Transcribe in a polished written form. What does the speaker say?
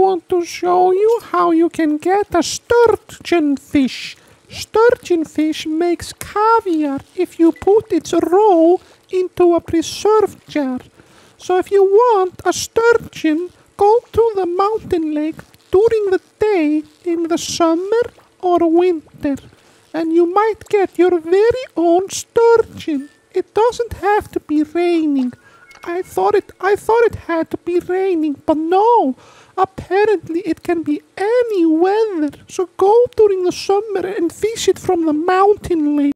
want to show you how you can get a sturgeon fish. Sturgeon fish makes caviar if you put its roe into a preserve jar. So if you want a sturgeon, go to the mountain lake during the day in the summer or winter, and you might get your very own sturgeon. It doesn't have to be raining. I thought it had to be raining, but no. Apparently it can be any weather. So go during the summer and fish it from the mountain lake.